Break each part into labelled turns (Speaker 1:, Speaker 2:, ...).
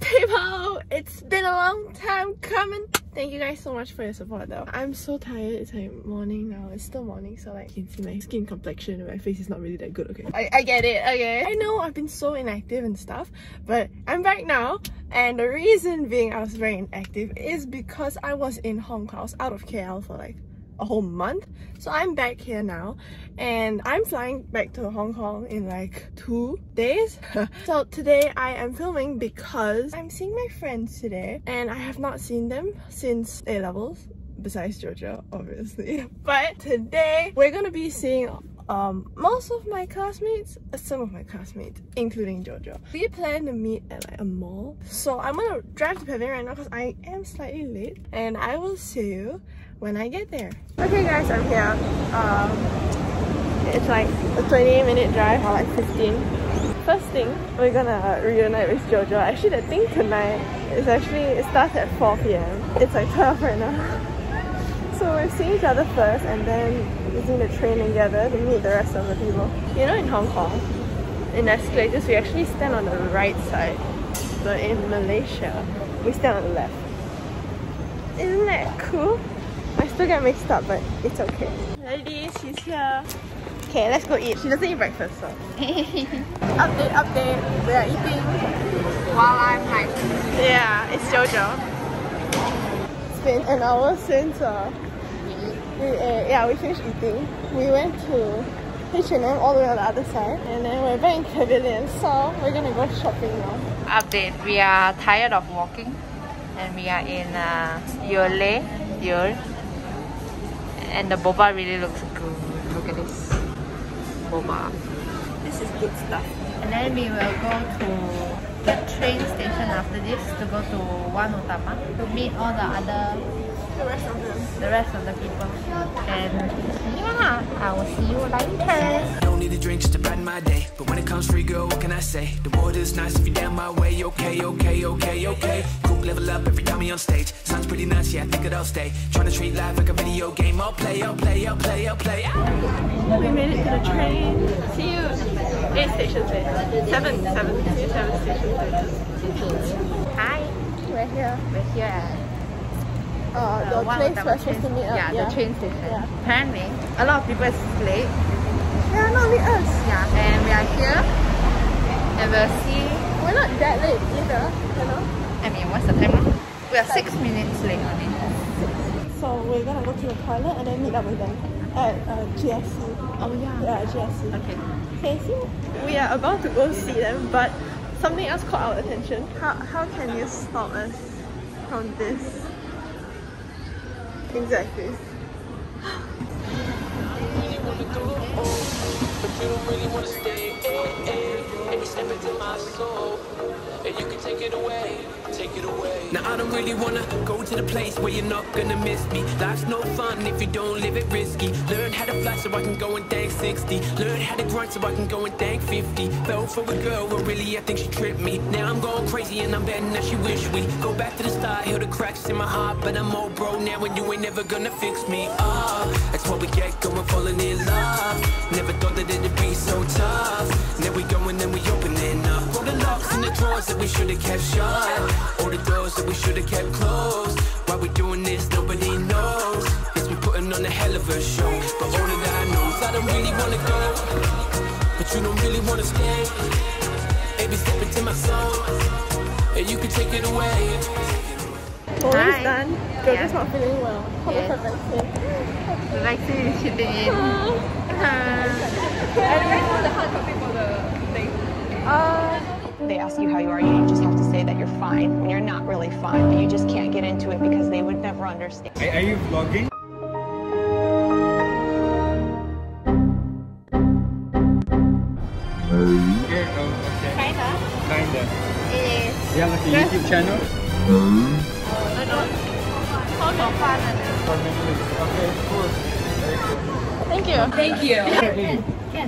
Speaker 1: people! It's been a long time coming. Thank you guys so much for your support though. I'm so tired. It's like morning now. It's still morning, so like you can see my skin complexion and my face is not really that good, okay? I get it, okay? I know I've been so inactive and stuff, but I'm back now. And the reason being I was very inactive is because I was in Hong Kong. I was out of KL for like a whole month. So I'm back here now and I'm flying back to Hong Kong in like 2 days. So today I am filming because I'm seeing my friends today and I have not seen them since A-levels, besides Jojo obviously. But today we're gonna be seeing most of my classmates, some of my classmates, including Jojo. We plan to meet at like a mall. So I'm gonna drive to Pavilion right now because I am slightly late and I will see you when I get there. Okay guys, I'm here. It's like a 20-minute drive or like 15. First thing, we're gonna reunite with Jojo. Actually the thing tonight is it starts at 4 PM. It's like 12 right now. So we're seeing each other first and then using the train together to meet the rest of the people. You know, in Hong Kong, in escalators we actually stand on the right side, but in Malaysia we stand on the left. Isn't that cool? I still get mixed up, but it's okay. Ladies, she's here. Okay, let's go eat. She doesn't eat breakfast, so. Update. We are eating.
Speaker 2: While I'm like...
Speaker 1: Yeah, it's Jojo. It's been an hour since we finished eating. We went to H&M all the way on the other side, and then we're back in Pavilion, so we're gonna go shopping now.
Speaker 2: Update, we are tired of walking and we are in Yole. And the boba really looks good. Look at this boba.
Speaker 1: This is good stuff.
Speaker 2: And then we will go to the train station after this to go to One Utama to meet all the rest of the people. And yeah, I will see you later.
Speaker 3: Don't need a drink just to brighten my day, but when it comes free, girl, what can I say? The water's nice if you're down my way. Okay. Group level up every time we on stage. Sounds pretty nice, yeah, I think I'll stay. Trying to treat life like a video game. I'll play.
Speaker 1: We made it to the train. See you 8 stations later. 7 stations later.
Speaker 2: Hi,
Speaker 1: We're here.
Speaker 2: we're here at
Speaker 1: The place we're supposed to meet up.
Speaker 2: yeah, the train station.
Speaker 1: Yeah.
Speaker 2: Apparently, a lot of people is late.
Speaker 1: Yeah, not only us.
Speaker 2: Yeah, and we are here. And we'll see.
Speaker 1: We're not that late either, you know.
Speaker 2: I mean, what's the time now? We are 6 minutes late only.
Speaker 1: So we're gonna go to the toilet and then meet up with them at GSC.
Speaker 2: Oh yeah.
Speaker 1: Yeah, GSC.
Speaker 2: Okay.
Speaker 1: Okay, see? We are about to go see them, but something else caught our attention. How can you stop us from this? Exactly.
Speaker 3: Now I don't really wanna go to the place where you're not gonna miss me. Life's no fun if you don't live it risky. Learn how to fly so I can go and thank 60. Learn how to grind so I can go and thank 50. Fell for a girl, but really I think she tripped me. Now I'm going crazy and I'm betting that she wish we go back to the start. Heal the cracks in my heart, but I'm old bro now and you ain't never gonna fix me. That's what we get going falling in love. Never thought that it'd be so tough. Now we go and then we opening up. All the locks in the drawers that we should've kept shut. All the doors that we should've kept closed. Why we doing this, nobody knows. Yes, we putting on a hell of a show, but all that I know is I don't really wanna go, but you don't really wanna stay. Baby, step into my soul, and you can take it away.
Speaker 1: Always done. Jojo's
Speaker 2: Yeah.
Speaker 1: not feeling well. How
Speaker 2: Yes.
Speaker 1: about her vaccine?
Speaker 2: The vaccine is shooting in.
Speaker 4: They ask you how you are, you just have to say that you're fine when you're not really fine, but you just can't get into it because they would never understand.
Speaker 5: Are you vlogging? Okay. Kinda.
Speaker 2: It is.
Speaker 5: You have like a YouTube channel?
Speaker 2: For fun.
Speaker 5: Okay, cool. Very cool.
Speaker 1: Thank you.
Speaker 2: Thank you.
Speaker 5: Okay.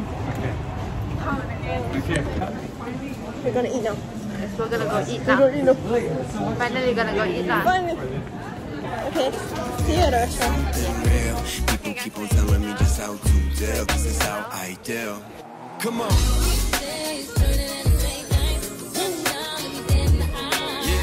Speaker 1: We're gonna eat now.
Speaker 2: Yes, we're gonna go eat
Speaker 1: We're
Speaker 2: now.
Speaker 1: gonna eat now.
Speaker 2: Finally, we're gonna go eat now.
Speaker 1: Finally. Okay, see you at the restaurant.
Speaker 3: Real. People keep on telling me just how to deal. This is how I deal. Come on. Yeah.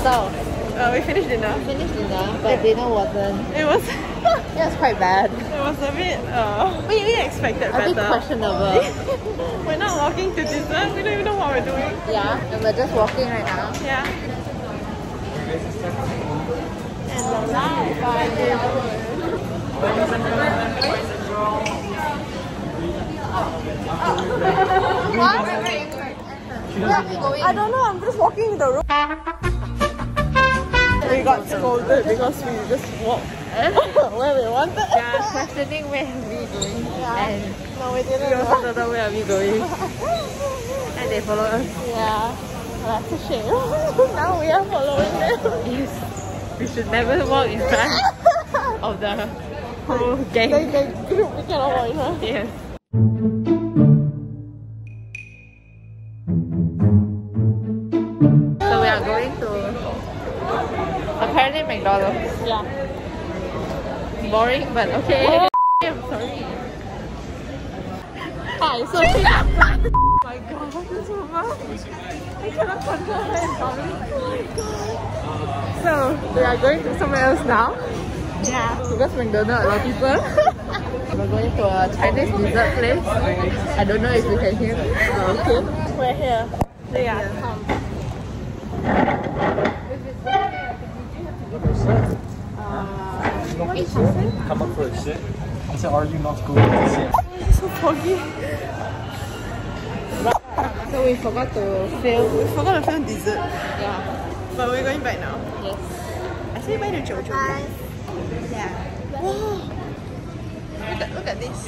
Speaker 2: So,
Speaker 1: We finished dinner.
Speaker 2: finished dinner, but dinner wasn't.
Speaker 1: It was
Speaker 2: It was quite bad.
Speaker 1: it was a bit we expected
Speaker 2: A bit
Speaker 1: better.
Speaker 2: questionable.
Speaker 1: We're not walking to dessert, we don't even know what we're doing.
Speaker 2: Yeah, and we're just walking right now.
Speaker 1: Yeah. And the life I live. I don't know, I'm just walking in the room. We got scolded because we just walked where we wanted.
Speaker 2: Yeah, questioning where are we going.
Speaker 1: Yeah.
Speaker 2: And
Speaker 1: No, we didn't.
Speaker 2: we also don't know where are we going. And they follow us.
Speaker 1: Yeah. That's a shame. Now we are following them.
Speaker 2: Yes. We should never walk in front of the whole gang.
Speaker 1: The group, we cannot walk in front.
Speaker 2: Yes. So we are going to apparently McDonald's.
Speaker 1: Yeah.
Speaker 2: Boring, but okay. I'm sorry.
Speaker 1: Hi, so oh my god, this woman. I cannot control her in public. Oh my god. So we are going to somewhere else now.
Speaker 2: Yeah.
Speaker 1: Because McDonald's, a lot of people.
Speaker 2: We're going to a Chinese dessert place. I don't know if you can hear me.
Speaker 1: Okay. We're here. Yeah.
Speaker 5: Come up for a sit. I said, are you not going to sit?
Speaker 1: It's so foggy.
Speaker 2: So we forgot to film.
Speaker 1: We forgot to film dessert.
Speaker 2: Yeah.
Speaker 1: But we're going back now.
Speaker 2: Yes.
Speaker 1: I say bye to Jojo. Yeah. Wow. Look at this.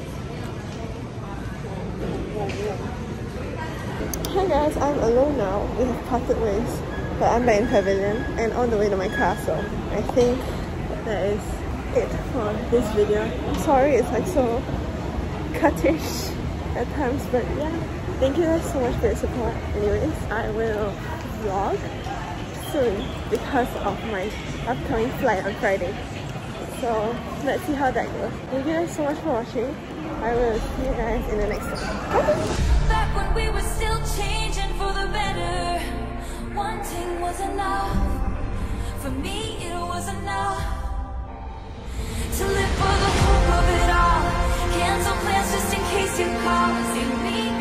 Speaker 1: Hi guys, I'm alone now. We have parted ways. But I'm back in Pavilion and on the way to my car, so I think that is it for this video. I'm sorry it's like so cuttish at times, but yeah. Thank you guys so much for your support. Anyways, I will vlog soon because of my upcoming flight on Friday. So let's see how that goes. Thank you guys so much for watching. I will see you guys in the next one. Bye!
Speaker 6: Back when we were still changing for the better, wanting was enough. For me it was enough to live for the hope of it all. Cancel plans just in case you call. See me